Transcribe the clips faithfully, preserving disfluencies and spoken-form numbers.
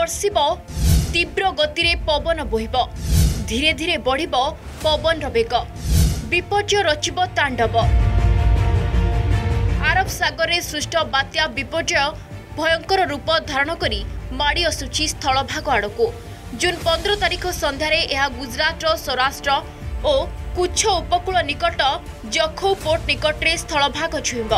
ବର୍ଷିବ तीव्र गति रे पवन बोहिब धीरे धीरे बढ़िब पवन बेग विपर्य रचिब तांडव। आरब सागर में सृष्ट बात्या विपर्य भयंकर रूप धारण करी माड़ी आसुची स्थलभाग आड़कू। जून पंद्रह तारीख संध्यारे यह गुजरात सौराष्ट्र और कुछ उपकूल निकट जखौ पोर्ट निकट रे स्थलभाग छुईब।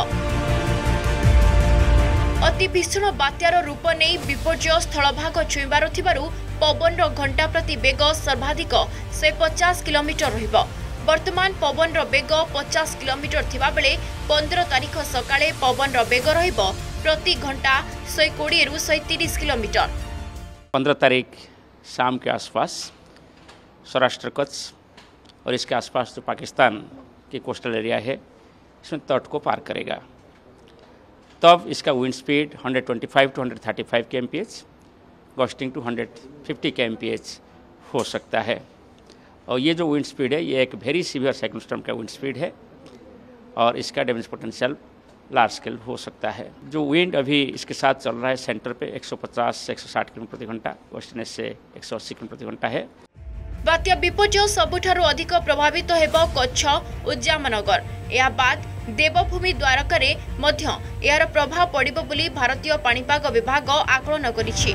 अति भीषण बात्यार रूप नहीं विपर्य स्थलभाग छुईबार थिबारु पवन घंटा प्रति बेग सर्वाधिक शहे पचास किलोमीटर रहिब। वर्तमान पवन बेग पचास किलोमीटर थिबा बेले पंद्रह तारीख सकाळे पवन बेग रहिब प्रति घंटा शहे कोड़े रु शहे तीस किलोमीटर। पंद्रह तारीख शाम के आसपास सौराष्ट्र कच्छ और इसके आसपास जो पाकिस्तान की कोस्टल एरिया है इसमें तट को पार करेगा। तब इसका विंड स्पीड एक सौ पच्चीस टू एक सौ पैंतीस K M P H gusting to एक सौ पचास के एम पी एच हो सकता है। और ये जो विंड स्पीड है ये एक वेरी सीवियर साइक्लोन स्टॉर्म का विंड स्पीड है और इसका डैमेज पोटेंशियल लार्ज स्केल हो सकता है। जो विंड अभी इसके साथ चल रहा है सेंटर पे एक सौ पचास से एक सौ साठ किलोमीटर प्रति घंटा, वेस्टर्न से एक सौ अस्सी किलोमीटर प्रति घंटा है। बात्या विपर्य सबुठारु अधिक प्रभावित हेबो कच्छ और जामनगर। या बाद देवभूमि द्वारकारे मध्य यार प्रभाव पड़िबो बोली भारतीय पाणीपाग विभाग आकलन करिछि।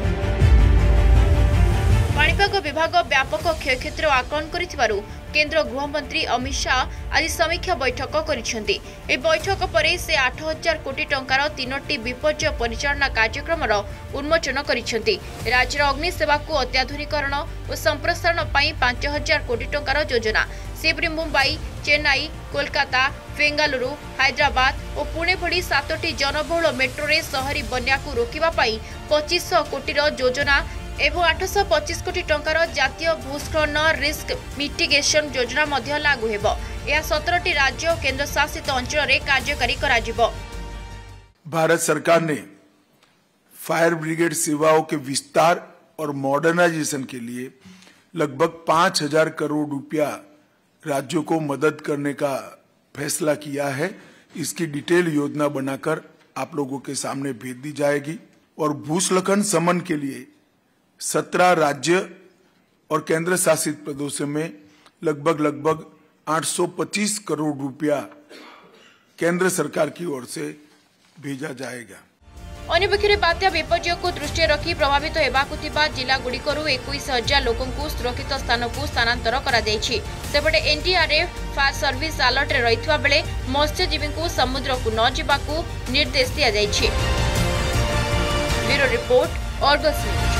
पाणीपाग विभाग व्यापक क्षयक्षेत्र आकलन करिथिबारु केंद्र गृहमंत्री अमित शाह आज समीक्षा बैठक करिसेंति। ए बैठक परे से आठ हजार कोटी टंकार तीनोटी विपर्य परिचालना कार्यक्रम उन्मोचन करिसेंति। राज्यर अग्निसेवा को अत्याधुनिकरण और संप्रसारण पई पांच हजार कोटी टंकार योजना सेपरी मुंबई, चेन्नई, कोलकाता, बेंगालुरु, हैदराबाद और पुणे भली सातटी जनबहुल मेट्रो रे शहरी बन्या को रोकिबा पई पच्चीस कोटी योजना एवं आठ सौ पच्चीस कोटी टंकार जातीय भूस्खलन रिस्क मिटिगेशन योजना मध्य लागू हेबो। यह सत्रह राज्य और केंद्र शासित अंचल रे कार्यकारी कराजिबो। भारत सरकार ने फायर ब्रिगेड सेवाओं के विस्तार और मॉडर्नाइजेशन के लिए लगभग पांच हजार करोड़ रुपया राज्यों को मदद करने का फैसला किया है। इसकी डिटेल योजना बनाकर आप लोगों के सामने भेज दी जाएगी और भूस्खलन शमन के लिए सत्रह राज्य और केंद्र शासित प्रदेशों में लगभग लगभग आठ सौ पच्चीस करोड़ रुपया केंद्र सरकार की ओर से भेजा जाएगा। अन्यपक्षे बात्या विपर्य को दृष्टि रखी प्रभावित हेबाकु थिबा जिला गुड़िकरू इक्कीस हजार लोकों को सुरक्षित स्थान को स्थानांतर करा जायछि। सेपटे एनडीआरएफ फायर सर्विस अलर्ट रे रहितबा बेले मत्स्यजीवी को समुद्र को न जिबाकू निर्देश दिया जायछि। Bureau report, Argus news.